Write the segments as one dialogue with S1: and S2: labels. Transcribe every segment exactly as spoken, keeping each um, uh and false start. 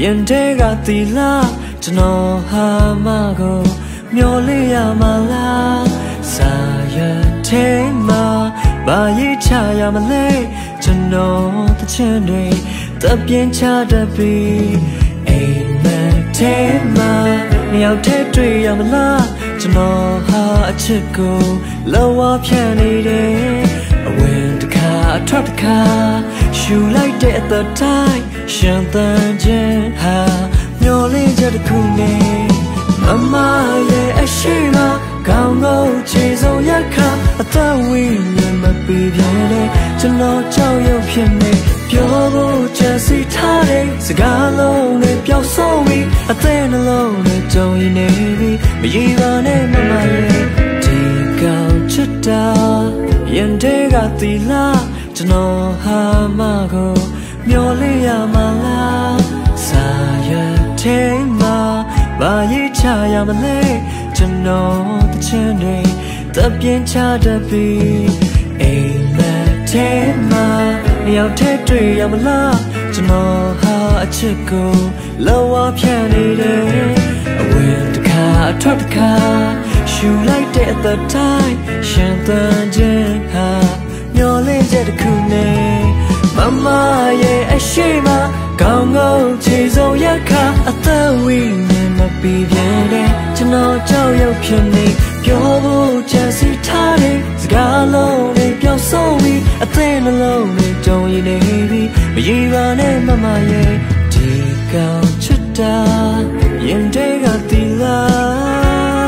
S1: ရင်တွေကသီလားကျွန်တော်ဟာမကိုမျောလေးရမလားစာရတဲ့မှာဘာရေးချရမလဲကျွန်တော်တချင်တွေတပြင်းချတတ်ပြီးအိမ်မက်တဲ့မှာမြောက်တဲ့တွေ့ရမလားကျွန်တော်ဟာအချစ်ကိုလောဝဖြန့်နေတယ်အဝင်တစ်ခါအထွက်တစ်ခါရှူလိုက်တဲ့အသက်တိုင်းရှင်သန်ခြင်းဟာမျောလေးချက်တစ်ခုနဲ့မမရဲ့အရှိမကောင်းကောင်းခြေစုံရက်ခါအသက်ဝိညာဉ်မပြေပြဲတဲ့ကျွန်တော်ကြောက်ရွံ့ဖြစ်နေပြောဖို့ကြံစီထားတဲ့စကားလုံးတွေပျောက်ဆုံးပြီးအသက်နှလုံးတွေကြုံရနေပြီမရည်ပါနဲ့မမရဲ့ဒီကောင်ချစ်တာရင်တွေကသီလားကျွန်တော်ဟာမကိုမျောလေးရမလားစာရတဲ့မှာဘာရေးချရမလဲကျွန်တော်တချင်တွေတပြင်းချတတ်ပြီးအိမ်မက်တဲ့မှာမြောက်တဲ့တွေ့ရမလားကျွန်တော်ဟာအချစ်ကိုလောဝဖြန့်နေတယ်အဝင်တစ်ခါအထွက်တစ်ခါရှူလိုက်တဲ့အသက်တိုင်းရှင်သန်ခြင်းဟာမျောလေးချက်တစ်ခုနဲ့မမရဲ့အရှိမကောင်းကောင်းခြေစုံရက်ခါအသက်ဝိညာဉ်မပြေပြဲတဲ့ကျွန်တော်ကြောက်ရွံ့ဖြစ်နေပြောဖို့ကြံစီထားတဲ့စကားလုံးတွေပျောက်ဆုံးပြီးအသက်နှလုံးတွေကြုံရနေပြီမရည်ပါနဲ့မမရဲ့ဒီကောင်ချစ်တာရင်တွေကသီလား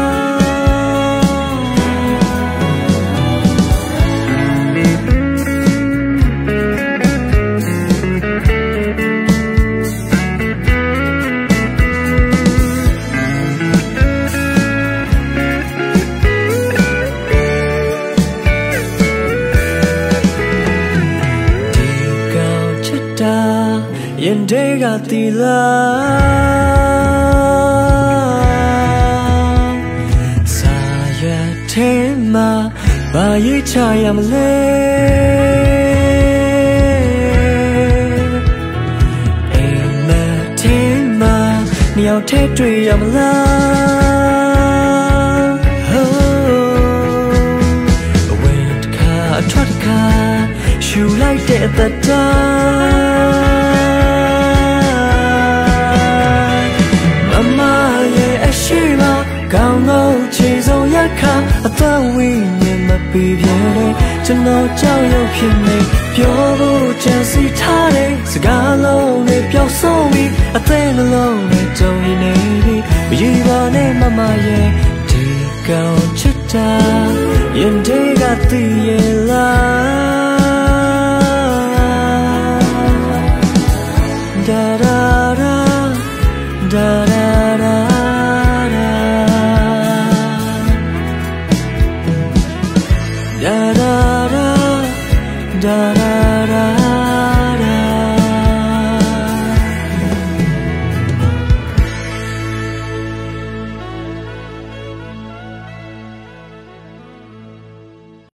S1: ရင်တွေကသီလားစာရတဲ့မှာဘာရေးချရမလဲအိမ်မက်တဲ့မှာမြောက်တဲ့တွေ့ရမလားအဝင်တစ်ခါအထွက်တစ်ခါရှူလိုက်တဲ့အသက်ကောင်းကောင်းခြေစုံရက်ခါအသက်ဝိညာဉ်မပြေပြဲတဲ့ကျွန်တော်ကြောက်ရွံ့ဖြစ်နေပြောဖို့ကြံစီထားတဲ့စကားလုံးတွေပျောက်ဆုံးပြီးအသက်နှလုံးတွေကြုံရနေပြီမရည်ပါနဲ့မမရဲ့ဒီကောင်ချစ်တာရင်တွေကသီရဲ့လားဒါဒါဒါဒါဒါဒါda da da da da